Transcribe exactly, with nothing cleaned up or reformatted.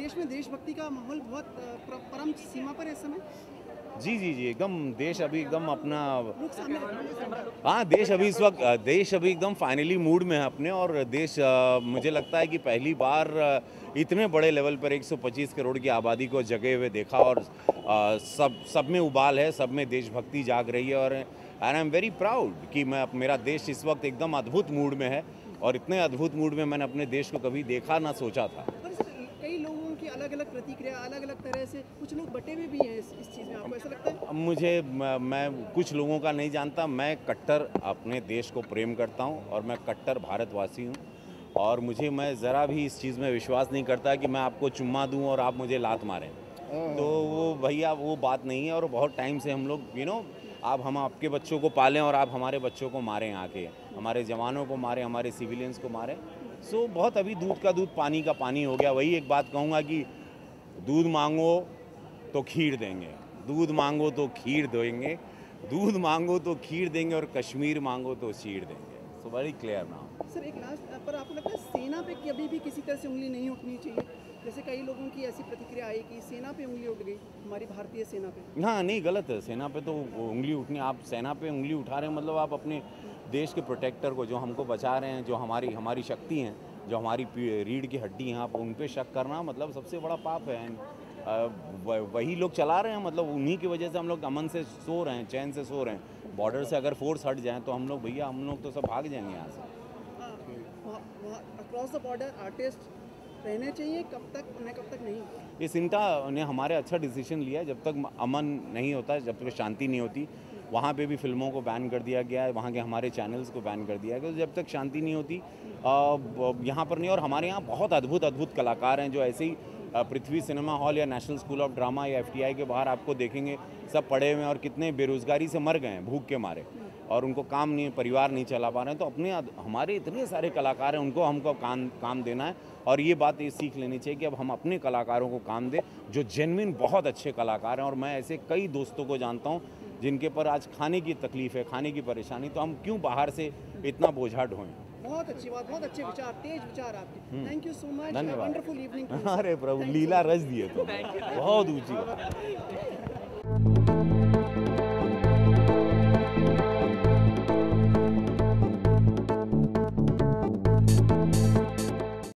देश में देशभक्ति का माहौल बहुत अ, परम सीमा पर है इस समय। जी जी जी एकदम देश अभी एकदम अपना लोग सामने रखना। हाँ देश अभी इस वक्त देश अभी एकदम फाइनली मूड में है अपने। और देश आ, मुझे लगता है कि पहली बार आ, इतने बड़े लेवल पर एक सौ पच्चीस करोड़ की आबादी को जगे हुए देखा। और आ, सब सब में उबाल है, सब में देशभक्ति जाग रही है। और and I am very proud कि मैं मेरा देश इस वक्त एकदम अद्भुत मूड में है। और इतने अद्भुत मूड में मैंने अपने देश को कभी देखा ना सोचा था। पर सर कई लोगों की अलग अलग प्रतिक्रिया अलग अलग तरह से, कुछ लोग बटे हुए भी हैं इस, इस चीज़ में, आपको ऐसा लगता है? अब मुझे मैं, मैं कुछ लोगों का नहीं जानता। मैं कट्टर अपने देश को प्रेम करता हूं और मैं कट्टर भारतवासी हूं। और मुझे मैं ज़रा भी इस चीज़ में विश्वास नहीं करता कि मैं आपको चुम्मा दूं और आप मुझे लात मारें। तो वो भैया वो बात नहीं है। और बहुत टाइम से हम लोग यू नो आप हम आपके बच्चों को पालें और आप हमारे बच्चों को मारें, आके हमारे जवानों को मारें, हमारे सिविलियंस को मारें। सो बहुत अभी दूध का दूध पानी का पानी हो गया। वही एक बात कहूँगा कि दूध मांगो तो खीर देंगे, दूध मांगो तो खीर देंगे, दूध मांगो तो खीर देंगे और कश्मीर मांगो तो चीर देंगे। So very clear now. Sir एक लास्ट, पर आपको लगता है सेना पे कभी भी किसी तरह से उंगली नहीं उठनी चाहिए? जैसे कई लोगों की ऐसी प्रतिक्रिया आई कि सेना पे उंगली उठ गई, हमारी भारतीय सेना पे। हाँ नहीं, गलत है। सेना पे तो उंगली उठनी, आप सेना पे उंगली उठा रहे हैं मतलब आप अपने देश के प्रोटेक्टर को, जो हमको बचा रहे हैं, जो हमारी हमारी शक्ति हैं, जो हमारी रीढ़ की हड्डी हैं, आप उन पे शक करना मतलब सबसे बड़ा पाप है। एंड वही लोग चला रहे हैं, मतलब उन्हीं की वजह से हम लोग अमन से सो रहे हैं, चैन से सो रहे हैं। बॉर्डर से अगर फोर्स हट जाए तो हम लोग भैया हम लोग तो सब भाग जाएंगे यहाँ से। अक्रॉस द बॉर्डर आर्टिस्ट रहने चाहिए, कब तक उन्हें कब तक नहीं? ये सिंटा ने हमारे अच्छा डिसीजन लिया है। जब तक अमन नहीं होता, जब तक शांति नहीं होती, वहाँ पे भी फिल्मों को बैन कर दिया गया है, वहाँ के हमारे चैनल्स को बैन कर दिया गया। जब तक शांति नहीं होती यहाँ पर नहीं। और हमारे यहाँ बहुत अद्भुत अद्भुत कलाकार हैं जो ऐसे ही पृथ्वी सिनेमा हॉल या नेशनल स्कूल ऑफ ड्रामा या एफ टी आई के बाहर आपको देखेंगे, सब पढ़े हुए हैं और कितने बेरोज़गारी से मर गए हैं भूख के मारे, और उनको काम नहीं, परिवार नहीं चला पा रहे हैं। तो अपने हमारे इतने सारे कलाकार हैं, उनको हमको काम काम देना है। और ये बात ये सीख लेनी चाहिए कि अब हम अपने कलाकारों को काम दें जो जेन्युइन बहुत अच्छे कलाकार हैं। और मैं ऐसे कई दोस्तों को जानता हूँ जिनके पर आज खाने की तकलीफ़ है, खाने की परेशानी, तो हम क्यों बाहर से इतना बोझा ढोएं। बहुत अच्छी बात, बहुत अच्छे विचार, तेज विचार आपके। थैंक यू सो मच, धन्यवाद। Wonderful evening. अरे प्रभु, लीला रच दिए तो बहुत ऊंची बात।